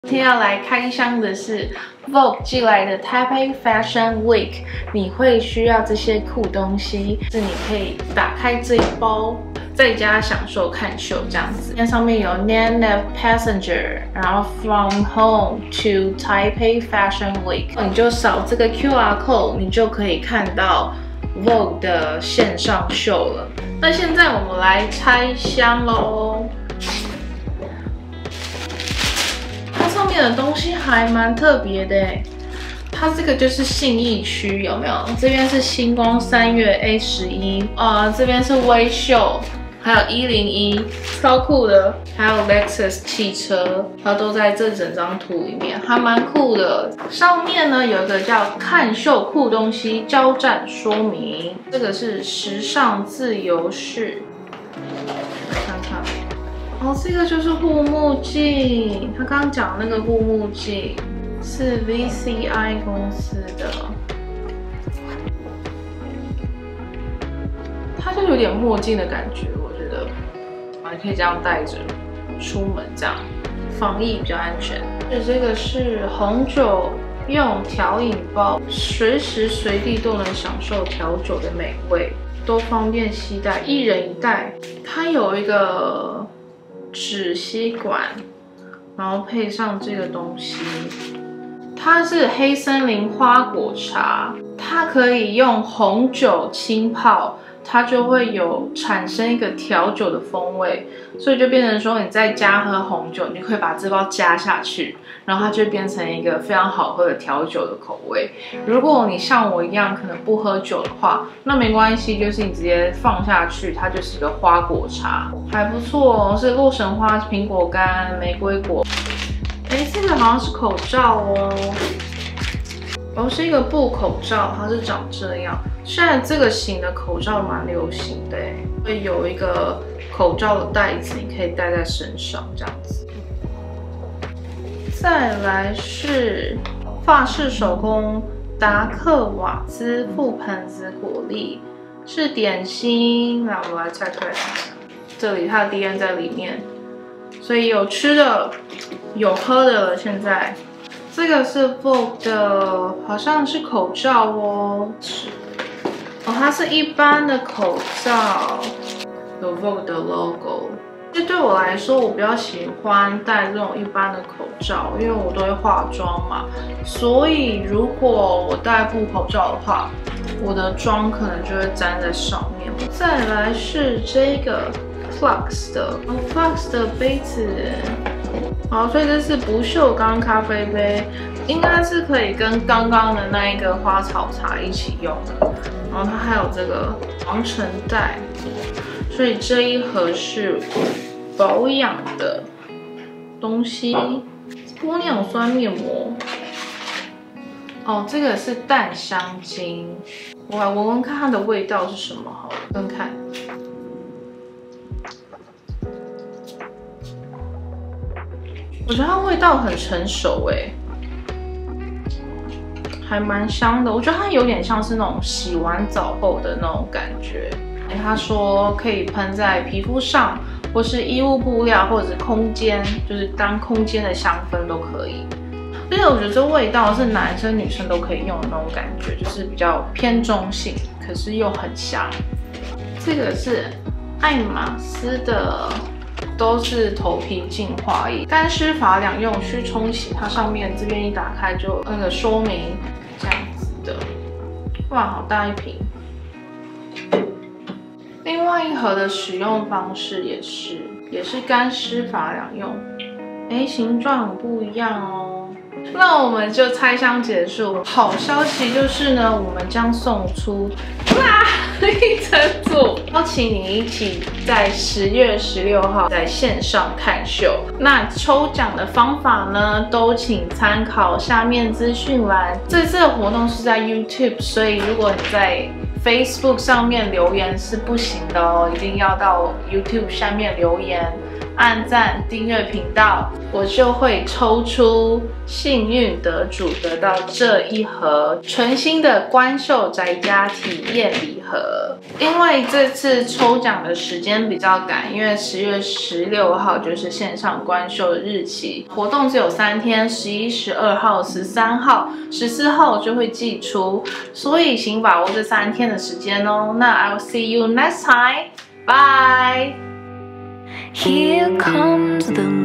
今天要来开箱的是 Vogue 寄来的 Taipei Fashion Week， 你会需要这些酷东西，是你可以打开这一包，在家享受看秀这样子。那上面有 Name of Passenger， 然后 From Home to Taipei Fashion Week， 你就扫这个 QR code， 你就可以看到 Vogue 的线上秀了。那现在我们来拆箱咯。 上面的东西还蛮特别的诶，它这个就是信义区有没有？这边是星光3月 A11，这边是微秀，还有101，超酷的，还有 Lexus 汽车，它都在这整张图里面，还蛮酷的。上面呢有一个叫看秀酷东西交战说明，这个是时尚自由式，来看看。 哦，这个就是护目镜。他刚刚讲那个护目镜是 VCI 公司的，它就有点墨镜的感觉，我觉得，还可以这样戴着出门，这样防疫比较安全。这个是红酒用调饮包，随时随地都能享受调酒的美味，都方便携带，1人1袋。它有一个 纸吸管，然后配上这个东西，它是黑森林花果茶，它可以用红酒浸泡，它就会产生一个调酒的风味，所以就变成说你在家喝红酒，你就可以把这包加下去，然后它就变成一个非常好喝的调酒的口味。如果你像我一样可能不喝酒的话，那没关系，就是你直接放下去，它就是一个花果茶，还不错哦，是洛神花、苹果干、玫瑰果。哎，这个好像是口罩哦。 哦，是一个布口罩，它是长这样。现在这个型的口罩蛮流行的，会有一个口罩的袋子，你可以戴在身上这样子。再来是法式手工达克瓦兹覆盆子果粒，是点心。那我们来拆开来看看，这里它的 DM 在里面，所以有吃的，有喝的了。现在。 这个是 Vogue 的，好像是口罩哦。哦，它是一般的口罩，有 Vogue 的 logo。这对我来说，我比较喜欢戴这种一般的口罩，因为我都会化妆嘛。所以如果我戴布口罩的话，我的妆可能就会粘在上面。再来是这个 Flux 的 ，Flux 的杯子。 好，所以这是不锈钢咖啡杯，应该是可以跟刚刚的那一个花草茶一起用的。然后它还有这个防尘袋，所以这一盒是保养的东西。玻尿酸面膜。哦，这个是淡香精，我来闻闻看它的味道是什么好了，闻看。 我觉得它味道很成熟哎，还蛮香的。我觉得它有点像是那种洗完澡后的那种感觉。他说可以喷在皮肤上，或是衣物布料，或者是空间，就是当空间的香氛都可以。而且我觉得这味道是男生女生都可以用的那种感觉，就是比较偏中性，可是又很香。这个是爱马仕的。 都是头皮净化液，干湿发两用，需冲洗。它上面这边一打开就那个说明这样子的，哇，好大一瓶。另外一盒的使用方式也是干湿发两用，哎，形状很不一样哦。那我们就拆箱结束。好消息就是呢，我们将送出一整组，邀请你一起在10月16号在线上看秀。那抽奖的方法呢，都请参考下面资讯栏。这次的活动是在 YouTube， 所以如果你在 Facebook 上面留言是不行的哦，一定要到 YouTube 下面留言。 按赞、订阅频道，我就会抽出幸运得主，得到这一盒全新的关秀宅家体验礼盒。因为这次抽奖的时间比较赶，因为10月16号就是线上关秀的日期，活动只有3天，11、12号、13号、14号就会寄出，所以请把握这3天的时间哦。那 I will see you next time. Bye. Here comes the